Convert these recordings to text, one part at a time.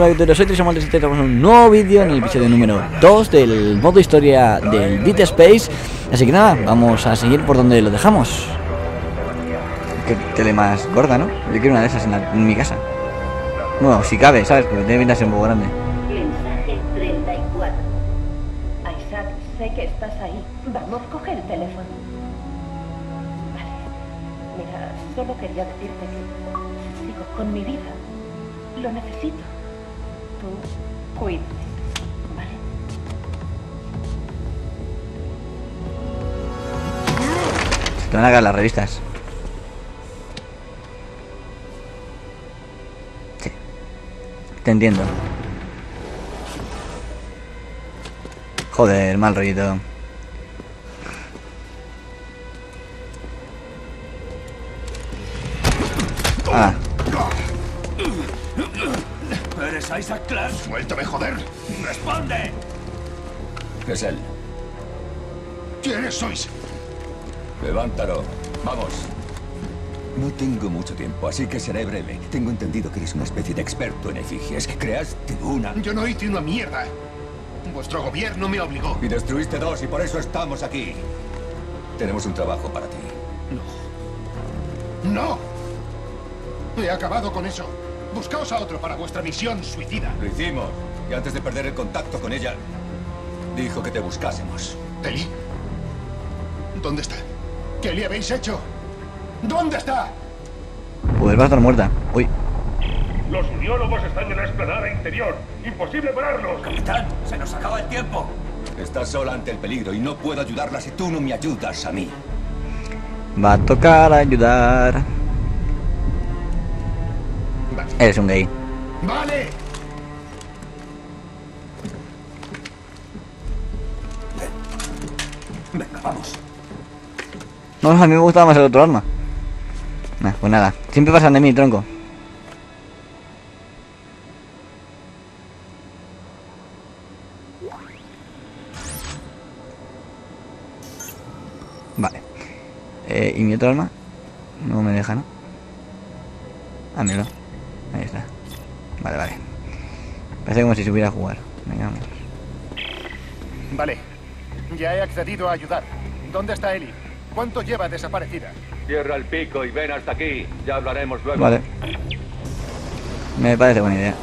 hola YouTube, soy Trisomontes y tenemos un nuevo vídeo en el episodio número 2 del modo historia del Dead Space. Así que nada, vamos a seguir por donde lo dejamos. Qué tele más gorda, ¿no? Yo quiero una de esas en mi casa. Bueno, si cabe, ¿sabes? Porque tiene pinta de ser un poco grande. Mensaje 34. Isaac, sé que estás ahí. Vamos, coge el teléfono. Vale. Mira, solo quería decirte que sigo con mi vida. Lo necesito. Tú, cuídate. ¿Vale? Se te van a caer las revistas. Sí. Te entiendo. Joder, mal rollito. Ah. ¿Eres Isaac Clarke? ¡Suéltame, joder! ¡Responde! Es él. ¿Quiénes sois? Levántalo. Vamos. No tengo mucho tiempo, así que seré breve. Tengo entendido que eres una especie de experto en efigies. Creaste una... Yo no hice una mierda. Vuestro gobierno me obligó. Y destruiste dos, y por eso estamos aquí. Tenemos un trabajo para ti. ¡No! He acabado con eso. Buscaos a otro para vuestra misión suicida. Lo hicimos, y antes de perder el contacto con ella, dijo que te buscásemos. ¿Eli? ¿Dónde está? ¿Qué le habéis hecho? ¿Dónde está? Pues va a estar muerta. Uy. Los uniólogos están en la explanada interior. ¡Imposible pararlos! ¡Capitán! ¡Se nos acaba el tiempo! Estás sola ante el peligro y no puedo ayudarla si tú no me ayudas a mí. Va a tocar ayudar. Vale. Eres un gay. ¡Vale! Venga, vamos. No, a mí me gustaba más el otro arma. Nah, pues nada. Siempre pasan de mí, tronco. Vale. ¿Y mi otro arma? No me deja, ¿no? Ah, míralo. Ahí está. Vale, vale. Parece como si supiera jugar. Venga, vamos. Vale. Ya he accedido a ayudar. ¿Dónde está Eli? ¿Cuánto lleva desaparecida? Cierra el pico y ven hasta aquí. Ya hablaremos luego. Vale. Me parece buena idea.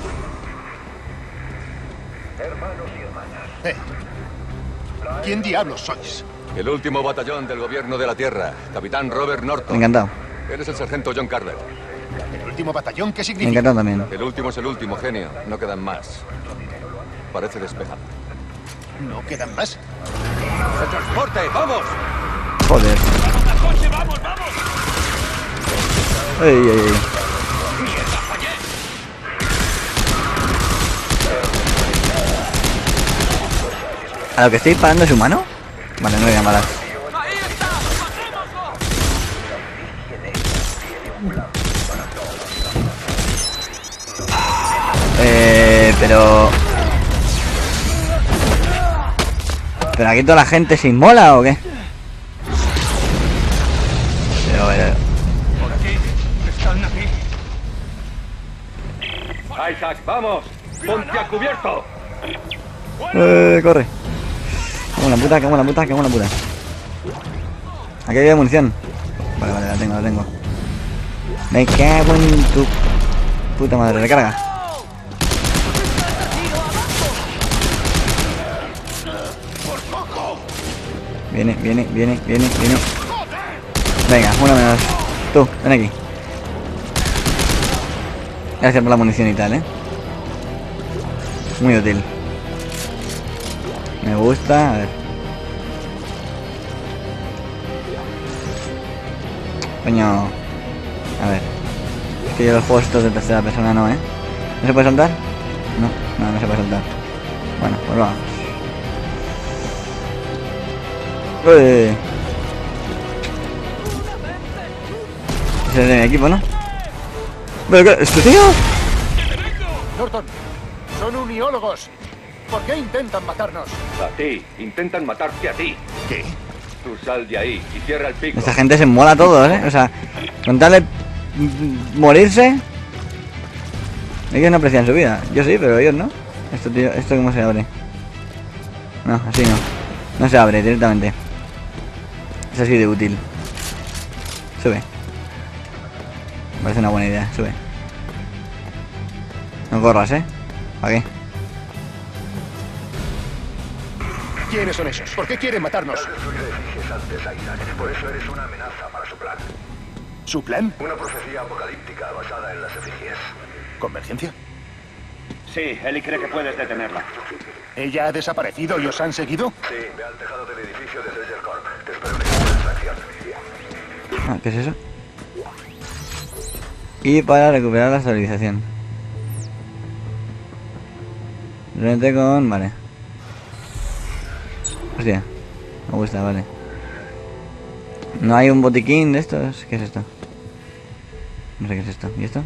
Hermanos y hermanas. ¿Quién diablos sois? El último batallón del gobierno de la Tierra, Capitán Robert Norton. Encantado. Eres el sargento John Carver. ¿El último batallón qué significa? Encantado también. El último es el último, genio. No quedan más. Parece despejado. ¿No quedan más? ¡El transporte! ¡Vamos! Joder. ¡Vamos, vamos! Ey, ey, ey. ¿A lo que estoy disparando es humano? Vale, no voy a matar. ¿Pero aquí toda la gente se inmola o qué? Pero... Por aquí. Están aquí. Isaac, vamos. Ponte a cubierto. corre. Cago en la puta, cago en la puta, cago en la puta. Aquí hay munición. Vale, vale, la tengo, la tengo. Me cago en tu puta madre, recarga. Viene, viene, viene, viene, viene. Venga, una menos. Tú, ven aquí. Gracias por la munición y tal, muy útil. Me gusta, a ver. Coño. A ver. Es que yo los juegos estos de tercera persona no, ¿No se puede saltar? No, no se puede saltar. Bueno, pues vamos. Ese es de mi equipo, ¿no? ¿Pero qué? ¿Este tío? Norton, son uniólogos. ¿Por qué intentan matarnos? A ti. Intentan matarte a ti. ¿Qué? Tú sal de ahí y cierra el pico. Esta gente se mola todo, O sea, con tal de morirse. Ellos no aprecian su vida. Yo sí, pero ellos no. Esto, tío, ¿esto cómo se abre? No, así no. No se abre directamente. Es así de útil. Sube. Me parece una buena idea. Sube. No corras, ¿eh? ¿Para qué? ¿Quiénes son esos? ¿Por qué quieren matarnos? Destruir edificios antes, Isaac. Por eso eres una amenaza para su plan. ¿Su plan? Una profecía apocalíptica basada en las efigies. ¿Convergencia? Sí, Ellie cree que puedes detenerla. ¿Ella ha desaparecido y os han seguido? Sí, ve al tejado del edificio de Treasure Corp. Te espero en el campo de extracción. Ah, ¿qué es eso? Y para recuperar la estabilización. Reúnete con... Vale. Hostia. Me gusta, vale. No hay un botiquín de estos. ¿Qué es esto? No sé qué es esto. ¿Y esto?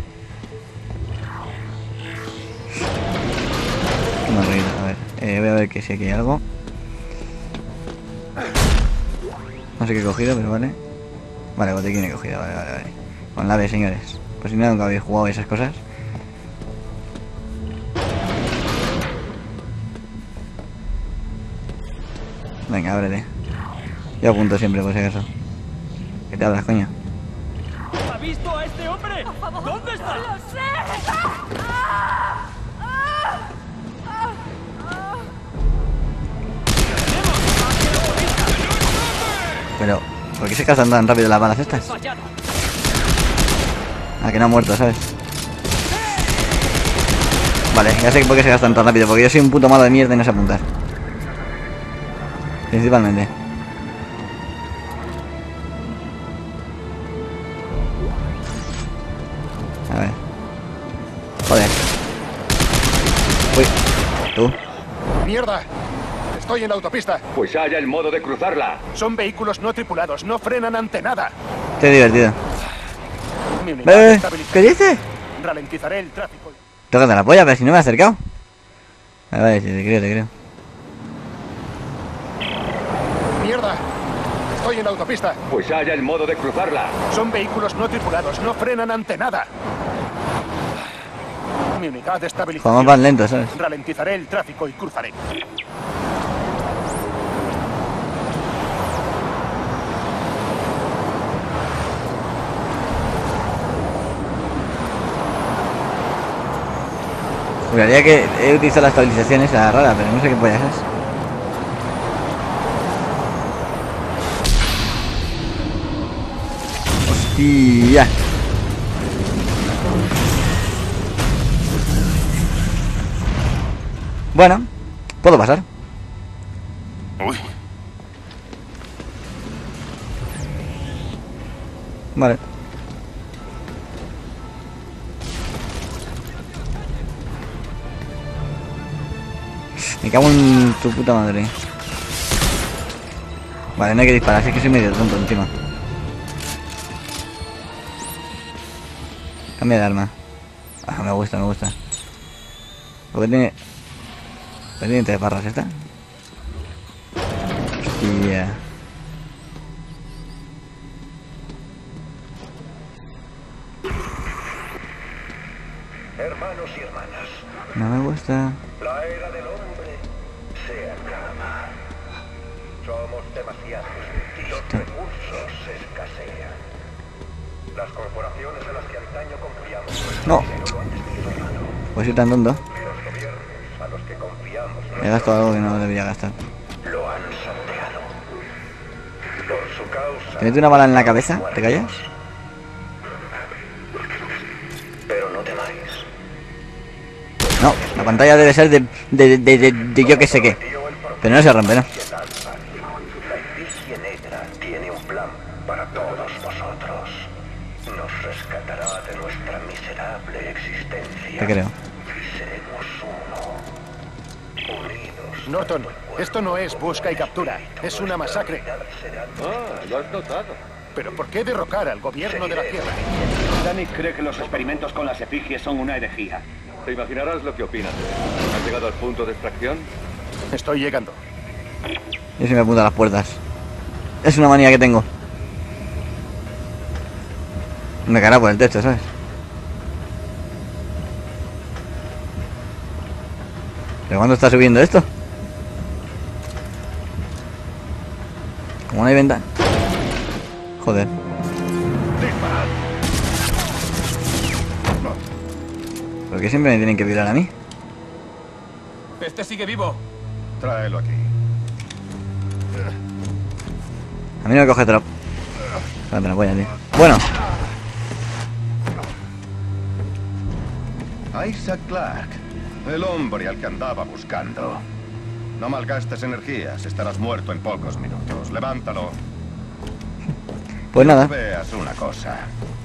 No, a ver. Voy a ver que si aquí hay algo. No sé qué he cogido, pero vale. Vale, botiquín he cogido, vale. Con la B, señores. Pues si no, nunca habéis jugado esas cosas. Venga, ábrete. Yo apunto siempre, por si acaso. ¿Qué te hablas, coño? ¿Ha visto a este hombre? ¿Dónde está? ¡Lo sé! Pero, ¿por qué se gastan tan rápido las balas estas? Fallado. Ah, que no ha muerto, ¿sabes? Vale, ya sé por qué se gastan tan rápido. Porque yo soy un puto malo de mierda y no sé apuntar. Principalmente. A ver. Joder. Uy. Tú. ¡Mierda! Estoy en la autopista. Pues haya el modo de cruzarla. Son vehículos no tripulados, no frenan ante nada. Qué divertido. Mi unidad de ¿Qué estabilización. dices? Ralentizaré el tráfico. Tócate la polla, pero si no me he acercado. Vale, sí, te creo. ¡Mierda! Estoy en la autopista. Pues haya el modo de cruzarla. Son vehículos no tripulados, no frenan ante nada. Mi unidad de estabilización. Vamos más lento, ¿sabes? Ralentizaré el tráfico y cruzaré. Juraría que he utilizado la estabilización esa rara, pero no sé qué pollas es. Hostia. Bueno, puedo pasar. Uy. Vale. Me cago en tu puta madre. Vale, no hay que disparar, así que soy medio tonto encima. Cambia de arma. Ah, me gusta. Porque tiene... pendiente de barras esta. Hostia. Hermanos y hermanas, No me gusta. la era del hombre se acaba. Somos demasiados y los recursos escasean. Las corporaciones en las que antaño confiamos No. dinero lo han despilfarrado. Pues soy tan tonto. Los gobiernos a los que confiamos He gastado algo que no debería gastar. lo han salteado. Por su causa. ¿Te mete una bala en la cabeza? ¿Te callas? Pero no temáis. No, la pantalla debe ser de yo que sé qué. Pero no se rompe, ¿no? La efigie negra tiene un plan para todos vosotros. Nos rescatará de nuestra miserable existencia. Te creo. Y seremos uno. Unidos. Norton, esto no es busca y captura. Es una masacre. Lo has notado. ¿Pero por qué derrocar al gobierno de la Tierra? Danny cree que los experimentos con las efigies son una herejía. Te imaginarás lo que opinas. ¿Has llegado al punto de extracción? Estoy llegando. Yo se me apunta a las puertas. Es una manía que tengo. Me caerá por el techo, ¿sabes? ¿Pero cuándo está subiendo esto? ¿Cómo no hay ventana? Joder. ¿Por qué siempre me tienen que violar a mí? Este sigue vivo. Tráelo aquí. A mí no me coge trop. Cállate la polla, tío. Bueno. Isaac Clarke, el hombre al que andaba buscando. No malgastes energías, estarás muerto en pocos minutos. Levántalo. Pues nada. Veas una cosa.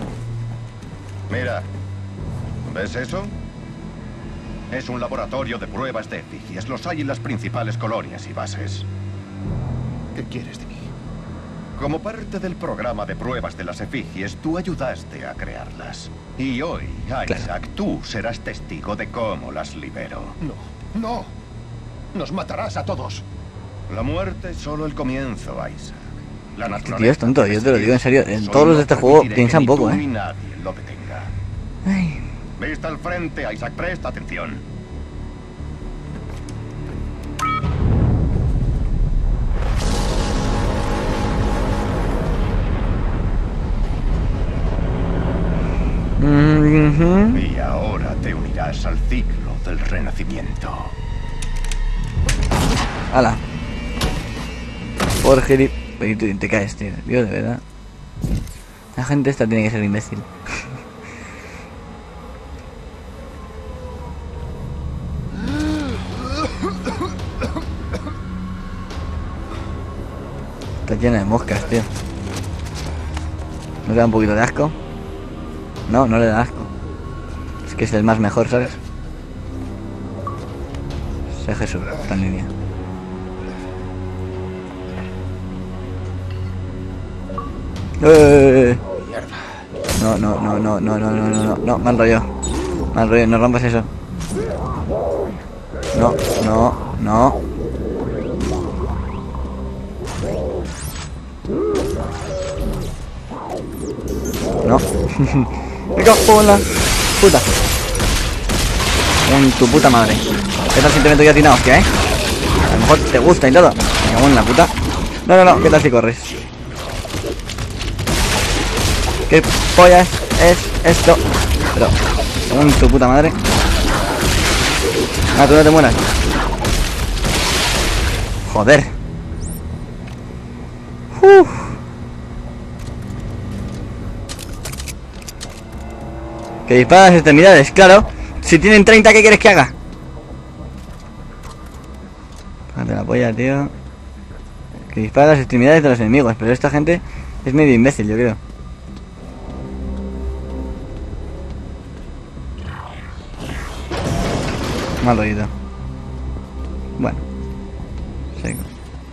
Mira, ¿ves eso? Es un laboratorio de pruebas de efigies. Los hay en las principales colonias y bases. ¿Qué quieres de mí? Como parte del programa de pruebas de las efigies, tú ayudaste a crearlas. Y hoy, Isaac, tú serás testigo de cómo las libero. No, no. Nos matarás a todos. La muerte es solo el comienzo, Isaac. La Este naturaleza tío es tonto, yo te lo digo en serio. Soy Todos los de este juego permitiré piensan que ni poco, tú ni nadie lo detenga. Ay. Vista al frente, Isaac, presta atención. Y ahora te unirás al ciclo del renacimiento. Hala. Por gili... Te caes, tío. Dios, de verdad. La gente esta tiene que ser imbécil. Está llena de moscas, tío. ¿No te da un poquito de asco? No, no le da asco. Es que es el más mejor, ¿sabes? Sé Jesús, está en línea. No, no, no, no, no, no, no, no, no, no, mal rollo. Mal rollo, no rompas eso. No, no, no. No. Me cago en la puta. En tu puta madre. ¿Qué tal si te meto yo a ti una hostia, A lo mejor te gusta y todo. Me cago en la puta. No, no, no. ¿Qué tal si corres? ¿Qué pollas es esto? Pero, en tu puta madre. Ah, tú no te mueras. Joder. Que dispara las extremidades, claro. Si tienen 30, ¿qué quieres que haga? Fíjate la polla, tío. Que dispara las extremidades de los enemigos. Pero esta gente es medio imbécil, yo creo. Mal oído. Bueno. Seco.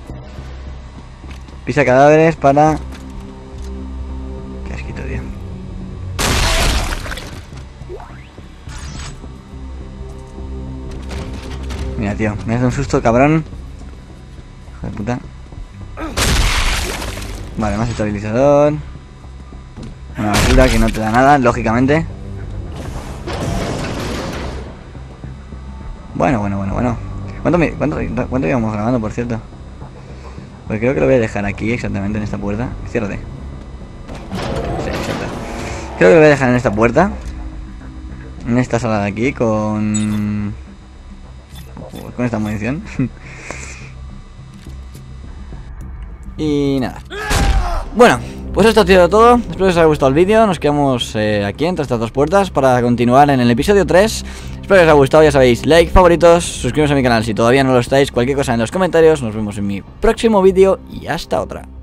Pisa cadáveres para... Qué asquito, tío. Mira, tío, me has dado un susto, cabrón. Hijo de puta. Vale, más estabilizador. Una basura que no te da nada, lógicamente. Bueno. ¿Cuánto íbamos grabando, por cierto? Pues creo que lo voy a dejar aquí, exactamente en esta puerta. Ciérrate. Sí, exacto. Creo que lo voy a dejar en esta puerta. En esta sala de aquí, con esta munición. Y nada. Bueno, pues esto ha sido todo. Espero que os haya gustado el vídeo. Nos quedamos aquí entre estas dos puertas para continuar en el episodio 3. Espero que os haya gustado, ya sabéis, like, favoritos, suscribiros a mi canal si todavía no lo estáis, cualquier cosa en los comentarios. Nos vemos en mi próximo vídeo y hasta otra.